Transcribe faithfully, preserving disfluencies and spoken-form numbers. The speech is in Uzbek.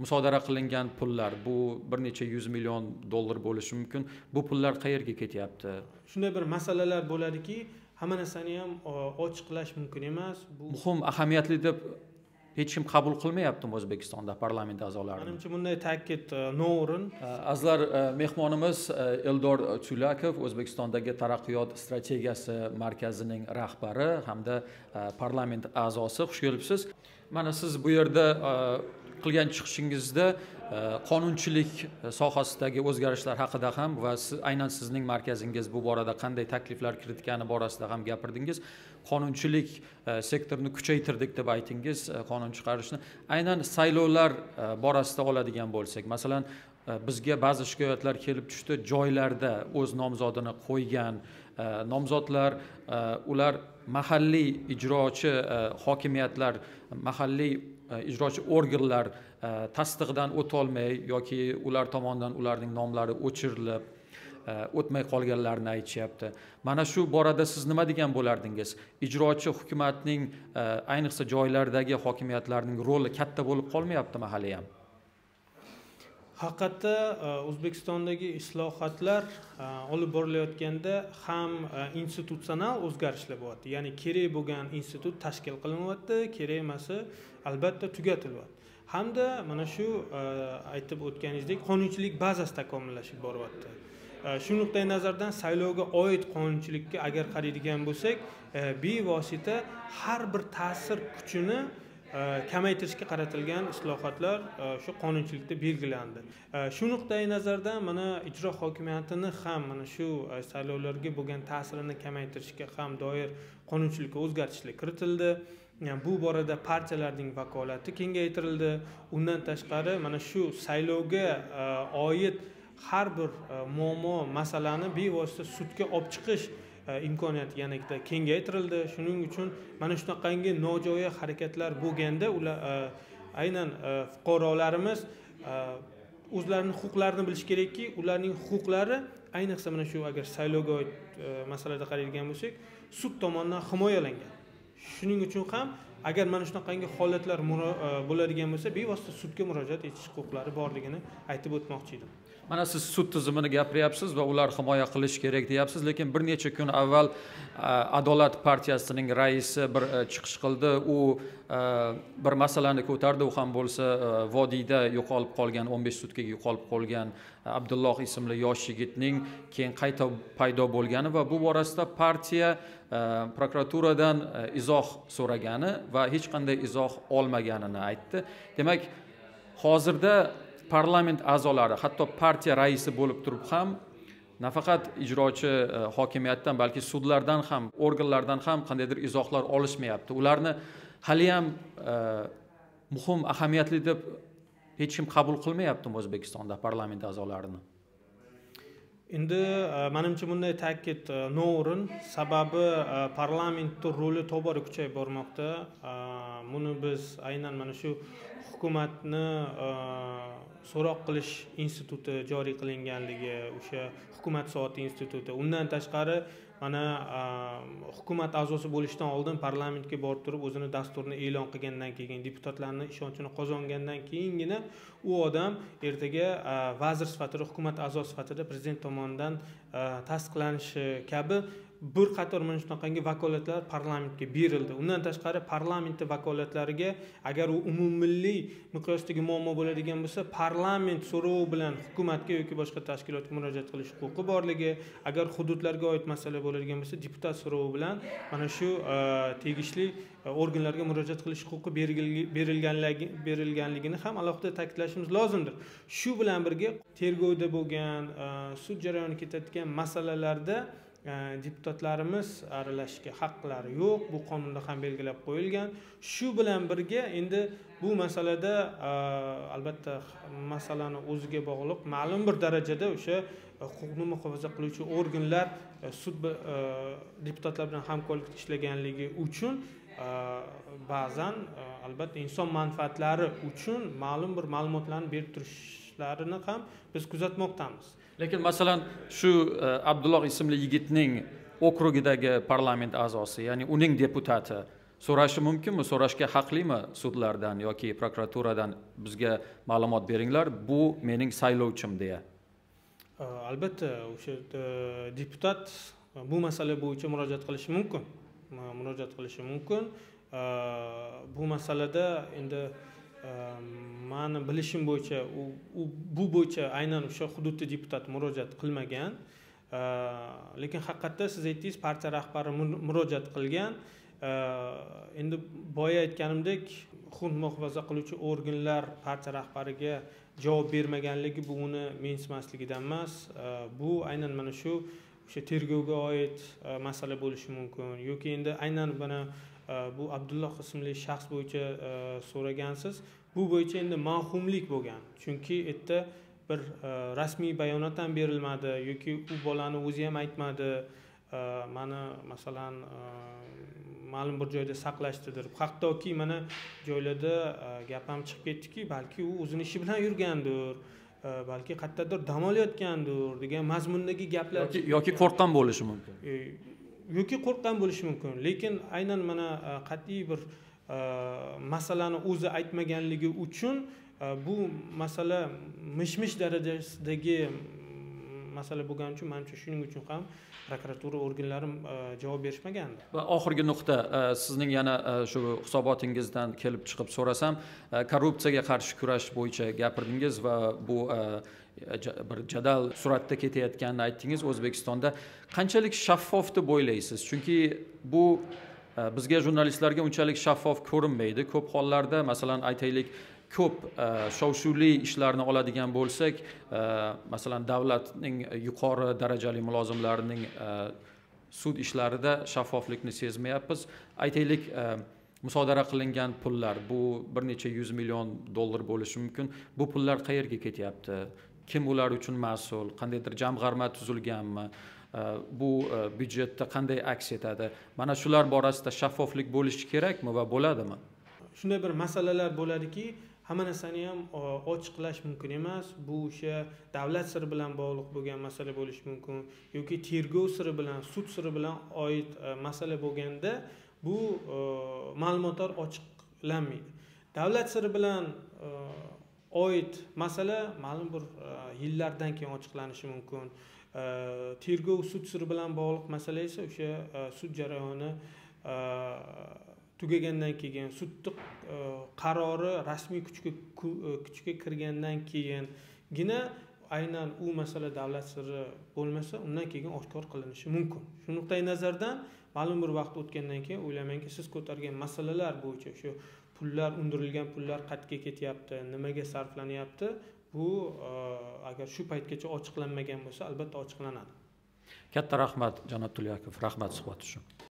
musodara qilingan pullar, bu bir necha yuz million dollar bo'lishi mumkin. Bu pullar qayerga ketyapti? Shunday bir masalalar bo'ladiki, hamma narsani ham ochiqlash mumkin emas. Bu muhim, ahamiyatli deb hech kim qabul qilmayaptimi O'zbekistonda parlament a'zolarini? Menimcha bunday ta'kid noo'rin. Azizlar, mehmonimiz Eldor Chulakov, O'zbekistondagi taraqqiyot strategiyasi markazining rahbari hamda parlament a'zosi. Xush kelibsiz. Mana siz bu yerda qilgan chiqishingizda qonunchilik sohasidagi o'zgarishlar haqida ham va aynan sizning markazingiz bu borada qanday takliflar kiritgani borasida ham gapirdingiz. Qonunchilik sektorini kuchaytirdik deb aytingiz, qonun chiqarishni. Aynan saylovlar borasida oladigan bo'lsak, masalan, bizga ba'zi shikoyatlar kelib tushdi, joylarda o'z nomzodini qo'ygan nomzodlar, ular mahalliy ijrochi hokimiyatlar, mahalliy ijrochi organlar tasdiqdan o'tolmay yoki ular tomonidan ularning nomlari o'chirilib o'tmay qolganlarini aytishyapti. Mana shu borada siz nima degan bo'lardingiz? Ijrochi hukumatning ayniqsa joylardagi hokimiyatlarning roli katta bo'lib qolmayaptimi hali ham? Haqiqatda O'zbekistondagi islohotlar olib borilayotganda ham institutsional o'zgarishlar bo'lyapti. Ya'ni kerak bo'lgan institut tashkil qilinyapti, kerak emasi albatta tugatilyapti. Hamda mana shu aytib o'tganingizdek qonunchilik bazasi takomillashib boryapti. Shu nuqtai nazardan saylovga oid qonunchilikka agar qaraydigan bo'lsak, bevosita har bir ta'sir kuchini kamaytirishga qaratilgan islohotlar shu qonunchilikda belgilandi. Shu nuqtai nazardan mana ijro hokimiyatini ham mana shu saylovlarga bo'lgan ta'sirini kamaytirishga ham doir qonunchilikka o'zgartishlar kiritildi. Yani bu borada partiyalarning vakolati kengaytirildi. Undan tashqari mana shu saylovga oid har bir muammo masalani bevosita sudga olib chiqish imkoniyati yanada kengaytirildi. Shuning uchun mana shunaqangi nojo'ya harakatlar bo'lganda ular aynan fuqarolarimiz o'zlarining huquqlarini bilish kerakki, ularning huquqlari ayniqsa mana shu agar saylovga oid masalada qaraydigan bo'lsak, sud tomonidan himoyalangan. Shuning uchun ham agar mana shunaqangi holatlar bo'ladigan bo'lsa, bevosita sudga murojaat etish huquqlari borligini aytib o'tmoqchi edim. Mana siz sud tizimini gapiryapsiz va ular himoya qilish kerak deyapsiz, lekin bir necha kun avval Adolat partiyasining raisi bir chiqish qildi. U bir masalani ko'tardi, u ham bo'lsa vodiyda yo'qolib qolgan, o'n besh sutkaga yo'qolib qolgan Abdulloh ismli yosh yigitning keyin qayta paydo bo'lgani va bu borasida partiya prokuraturadan izoh so'ragani va hech qanday izoh olmaganini aytdi. Demak, hozirda parlament a'zolari, hatto partiya raisi bo'lib turib ham nafaqat ijrochi hokimiyatdan, balki sudlardan ham, organlardan ham qandaydir izohlar olishmayapti. Ularni hali ham muhim, ahamiyatli deb hech kim qabul qilmayaptimi O'zbekistonda parlament a'zolarini? Endi menimcha bunday ta'kid noo'rin, sababi parlamentning roli tobora kuchayib bormoqda. Buni biz aynan mana shu hukumatni so'roq qilish instituti joriy qilinganligi, o'sha hukumat soati instituti, undan tashqari mana hukumat a'zosi bo'lishdan oldin parlamentga borib turib o'zini dasturini e'lon qilgandan keyin, deputatlarning ishonchini qozongandan keyingina u odam ertaga vazir sifatida, hukumat a'zosi sifatida prezident tomonidan tasdiqlanishi kabi bir qator mana shunaqangi vakolatlar parlamentga berildi. Undan tashqari parlamentning vakolatlariga agar u umummilliy miqyosdagi muammo bo'ladigan bo'lsa, parlament so'rovi bilan hukumatga yoki boshqa tashkilotga murojaat qilish huquqi borligi, agar hududlarga oid masala bo'ladigan bo'lsa, deputat so'rovi bilan mana shu tegishli organlarga murojaat qilish huquqi berilganligi berilganligini ham alohida ta'kidlashimiz lozimdir. Shu bilan birga tergovda bo'lgan, sud jarayoni ketayotgan masalalarda deputatlarimiz aralashishga haqqilari yo'q. Bu qonunda ham belgilab qo'yilgan. Shu bilan birga endi bu masalada albatta masalani o'ziga bog'liq ma'lum bir darajada o'sha huquqni muhofaza qiluvchi organlar sud deputatlar bilan hamkorlikda ishlaganligi uchun ba'zan albatta inson manfaatlari uchun ma'lum bir ma'lumotlarni berib turishlarini ham biz kuzatmoqdamiz. Lekin masalan shu Abdulloh ismli yigitning okrugidagi parlament a'zosi, ya'ni uning deputati so'rashi mumkinmi, so'rashga haqlimi sudlardan yoki prokuraturadan bizga ma'lumot beringlar, bu mening saylovchim deya? Albatta, o'sha deputat bu masala bo'yicha murojaat qilishi mumkin. Murojaat qilishi mumkin. Bu masalada endi mani bilishim bo'yicha u bu bo'yicha aynan o'sha hududda deputat murojaat qilmagan. Lekin haqiqatda siz aytdingiz, partiya rahbari murojaat qilgan. Endi boya aytganimdek, huquqni muhofaza qiluvchi organlar partiya rahbariga javob bermaganligi bu uni mensimasligidan emas. Bu aynan mana shu o'sha tergovga oid masala bo'lishi mumkin yoki endi aynan bana bu Abdulloh ismli shaxs bo'yicha so'ragansiz. Bu bo'yicha endi mavhumlik bo'lgan. Chunki yerda bir rasmiy bayonot ham berilmadi yoki u bolani o'zi ham aytmadi. Mana masalan ma'lum bir joyda saqlashdidir. Hattoki mana joylarda gap ham chiqib ketdiki, balki u o'zining ishi bilan yurgandir, balki qayerdadir dam olayotgandir degan mazmundagi gaplar yoki yoki qo'rqqan bo'lishi mumkin. Yoki qo'rqqan bo'lishi mumkin. Lekin aynan mana qat'iy bir masalani o'zi aytmaganligi uchun bu masala mish-mish darajasidagi masala bo'lgani uchun menimcha shuning uchun ham prokuratura organlari javob berishmagandi. Va oxirgi nuqta, sizning yana shu hisobotingizdan kelib chiqib so'rasam, korrupsiyaga qarshi kurash bo'yicha gapirdingiz va bu bir jadal suratda ketayotganini aytdingiz. O'zbekistonda qanchalik shaffof deb o'ylaysiz? Chunki bu bizga jurnalistlarga unchalik shaffof ko'rinmaydi. Ko'p hollarda, masalan, aytaylik, ko'p shov-shuvli ishlarni oladigan bo'lsak, masalan, davlatning yuqori darajali mulozimlarining sud ishlarida shaffoflikni sezmayapmiz. Aytaylik, musodara qilingan pullar, bu bir necha yuz million dollar bo'lishi mumkin. Bu pullar qayerga ketyapti? Kim ular uchun mas'ul? Qandaydir jamg'arma tuzilganmi? Bu byudjetda qanday aks etadi? Mana shular borasida shaffoflik bo'lishi kerakmi va bo'ladimi? Shunday bir masalalar bo'ladiki, hamma narsani ham ochiqlash mumkin emas. Bu o'sha davlat siri bilan bog'liq bo'lgan masala bo'lishi mumkin yoki tergov siri bilan, sud siri bilan oid masala bo'lganda bu ma'lumotlar ochiqlanmaydi. Davlat siri bilan oid masala ma'lum bir yillardan keyin ochiqlanishi mumkin. Tergov sud siri bilan bog'liq masala esa o'sha sud jarayoni tugagandan keyin, sudning qarori rasmiy kuchga kuchga kirgandan keyingina aynan u masala davlat siri bo'lmasa, undan keyin oshkor qilinishi mumkin. Shu nuqtai nazardan ma'lum bir vaqt o'tgandan keyin o'ylaymanki, siz ko'targan masalalar bo'yicha shu pullar, undirilgan pullar qayerga ketyapti, nimaga sarflanyapti, bu agar shu paytgacha ochiqlanmagan bo'lsa, albatta ochiqlanadi. Katta rahmat, janob Tulyakov. Rahmat suhbat uchun.